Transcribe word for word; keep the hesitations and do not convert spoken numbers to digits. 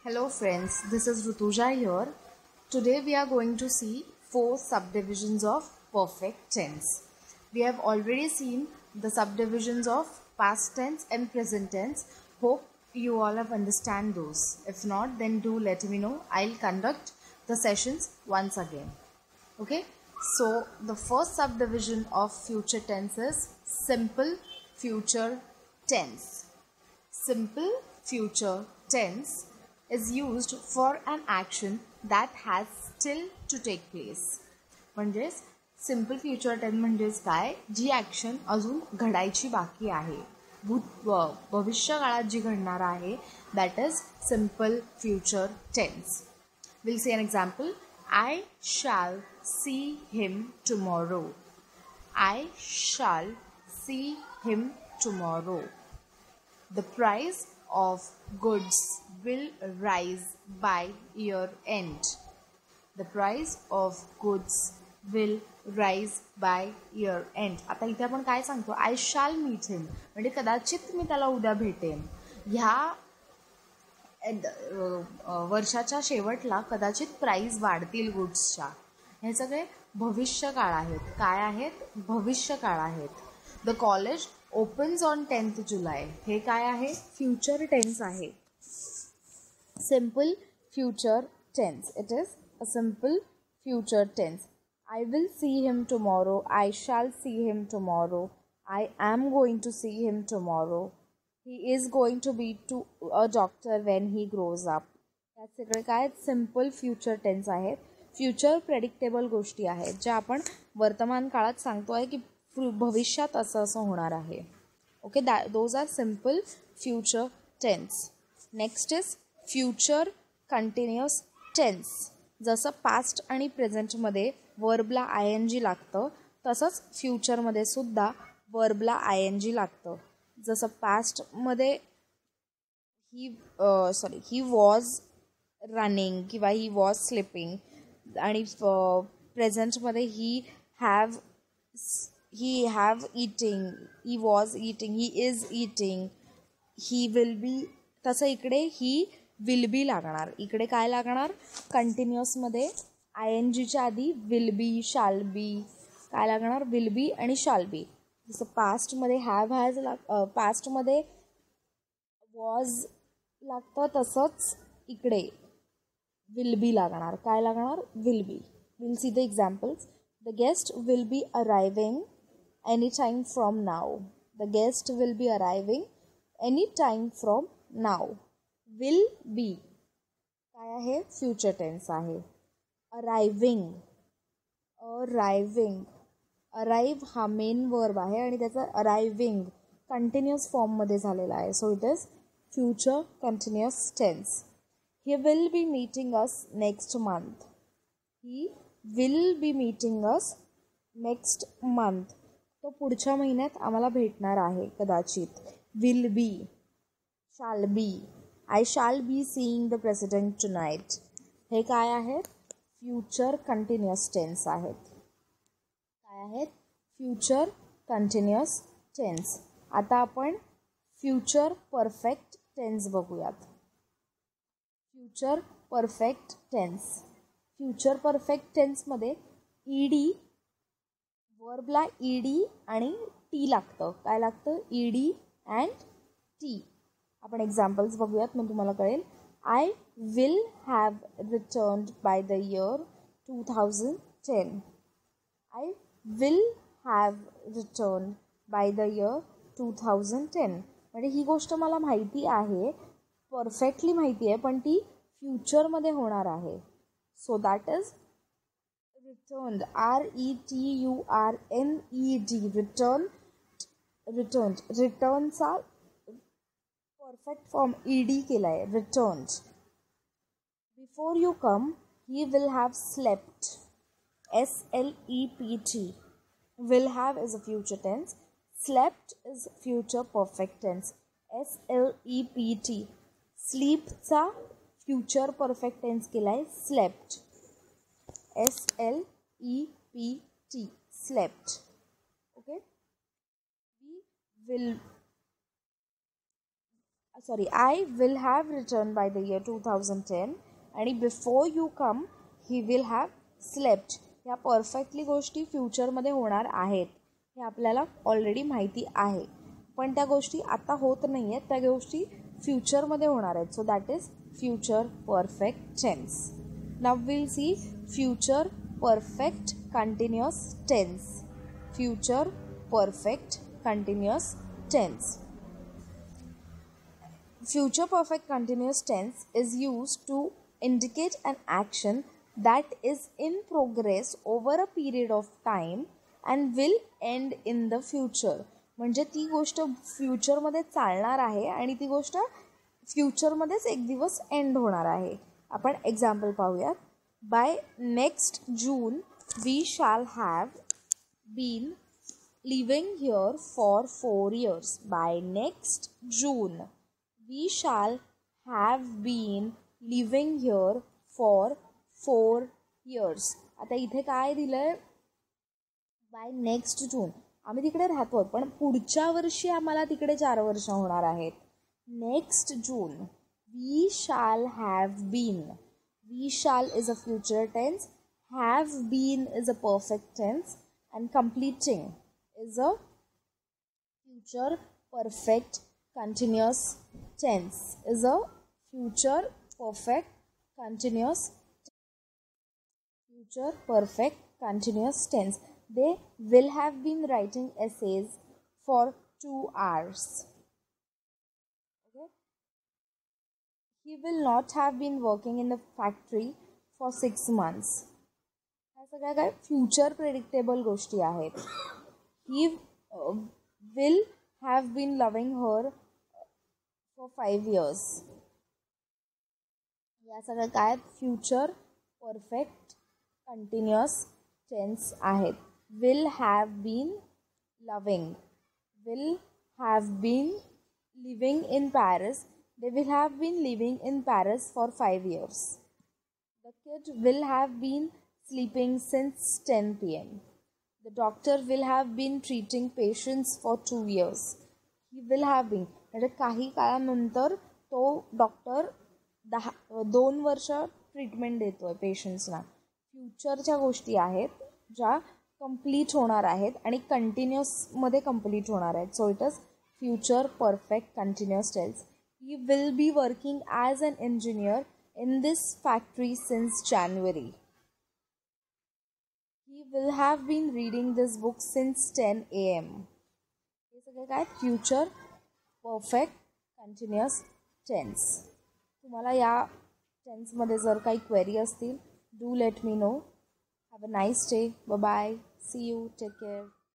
Hello friends, this is Rutuja here. Today we are going to see four subdivisions of perfect tense. We have already seen the subdivisions of past tense and present tense. Hope you all have understand those. If not, then do let me know. I'll conduct the sessions once again. Okay, so the first subdivision of future tense is simple future tense. Simple future tense is used for an action that has still to take place. म्हणजेच simple future tense म्हणजेच काय, जी action अजून घडायची बाकी आहे, भूत भविष्य काळात जी घडणार आहे, that is simple future tense. Will see an example. I shall see him tomorrow. I shall see him tomorrow. The price of goods will rise by year end. The price of goods will rise by year end. आता इथे आपण काय सांगतो, I shall meet हिम म्हणजे कदाचित मी त्याला उद्या भेटेन. ह्या वर्षाच्या शेवटला कदाचित प्राईस वाढतील गुड्सच्या. हे सगळे भविष्यकाळ आहेत. काय आहेत? भविष्यकाळ आहेत. The college opens on tenth July. हे काय आहे? फ्युचर टेन्स आहे. Simple future tense. It is a simple future tense. I will see him tomorrow. I shall see him tomorrow. I am going to see him tomorrow. He is going to be to a doctor when he grows up. यात सगळे काय simple future tense आहेत. Future predictable गोष्टी आहेत ज्या आपण वर्तमान काळात सांगतो आहे की भविष्यात असं असं होणार आहे. Okay, that those are simple future tense. Next is future continuous tense. जसं पास्ट आणि प्रेझेंटमध्ये वर्बला आय एन जी लागतं, तसंच फ्युचरमध्ये सुद्धा वर्बला आय एन जी लागतं. जसं पास्टमध्ये he sorry he was running किंवा ही वॉज स्लिपिंग, आणि प्रेझेंटमध्ये he have he have eating, he was eating, he is eating, he will be. तसं इकडे ही विल बी लागणार. इकडे काय लागणार? कंटिन्युअसमध्ये आय एन जीच्या आधी विल बी, शाल बी काय लागणार? विल बी आणि शाल बी. जसं पास्टमध्ये हॅव हॅज लाग पास्टमध्ये वॉज लागतं, तसंच इकडे विल बी लागणार. काय लागणार? Will be. Will see the examples. The guest will be arriving any time from now. The guest will be arriving any time from now. Will be काय आहे? Future tense आहे. Arriving, arriving arrive हा main verb आहे आणि त्याचा arriving continuous फॉर्ममध्ये झालेला आहे. So it is future continuous tense. He will be meeting us next month. He will be meeting us next month. तो पुढच्या महिन्यात आम्हाला भेटणार आहे कदाचित. विल बी, शाल be. I shall be seeing the president tonight. हे काय आहेत? फ्युचर कंटिन्युअस टेन्स आहेत. काय आहेत? Future continuous tense. आता आपण फ्युचर परफेक्ट टेन्स बघूयात. Future perfect tense. Future perfect टेन्समध्ये ई डी, वर्बला ई डी आणि टी लागतं. काय लागतं? E D and T. आपण एक्झाम्पल्स बघूयात मग तुम्हाला कळेल. I will have returned by the year two thousand ten. I will have returned by the year two thousand ten. म्हणजे ही गोष्ट मला माहिती आहे, परफेक्टली माहिती आहे, पण ती फ्युचरमध्ये होणार आहे. So that is returned, R E T U R N E D, return, returned. Returnचा परफेक्ट फॉर्म E D केला आहे, returned. Before you come, he will have slept, S L E P T. Will have is a future tense, slept is future perfect tense, S L E P T. Sleepचा future perfect tense केला आहे, slept, S L E P T, slept. Okay, we will sorry I will have return by the year two thousand ten आणि before you come he will have slept. ह्या perfectly गोष्टी फ्युचरमध्ये होणार आहेत हे आपल्याला ऑलरेडी माहिती आहे, पण त्या गोष्टी आता होत नाही आहेत, त्या गोष्टी फ्युचरमध्ये होणार आहेत. So that is future perfect tense. Now will see future perfect continuous tense. Future perfect continuous tense. Future perfect continuous tense is used to indicate an action that is in progress over a period of time and will end in the future. म्हणजे ती गोष्ट फ्युचरमध्ये चालणार आहे आणि ती गोष्ट फ्युचरमध्येच एक दिवस एंड होणार आहे. आपण एक्झाम्पल पाहूयात. By next June we shall have been living here for four years. By next June we shall have been living here for four years. आता इथे काय दिलंय? By next June. आम्ही तिकडे राहतो पण पुढच्या वर्षी आम्हाला तिकडे चार वर्ष होणार आहेत. Next June we shall have been. We shall is a future tense, have been is a perfect tense and completing is a future perfect continuous tense. Is a future perfect continuous future perfect continuous tense. They will have been writing essays for two hours. Okay. He will not have been working in the factory for six months. ह्या सगळ्या काय future predictable गोष्टी आहेत. He uh, will have been loving her for five years. या सगळं काय future perfect continuous tense आहेत. Will have been loving. Will have been living in Paris. They will have been living in Paris for five years. The kid will have been sleeping since ten P M. The doctor will have been treating patients for two years. He will have been म्हणजे काही काळानंतर तो doctor दहा दोन वर्ष treatment देतो आहे पेशंट्सना. फ्युचरच्या गोष्टी आहेत ज्या कंप्लीट होणार आहेत आणि कंटिन्युअसमध्ये कंप्लीट होणार आहेत. So it is future perfect continuous tense. He will be working as an engineer in this factory since January. He will have been reading this book since ten a m. हे सगळे काय future perfect continuous tense. तुम्हाला या टेन्समध्ये जर काही query असतील do let me know. Have a nice day. Bye bye. See you. Take care.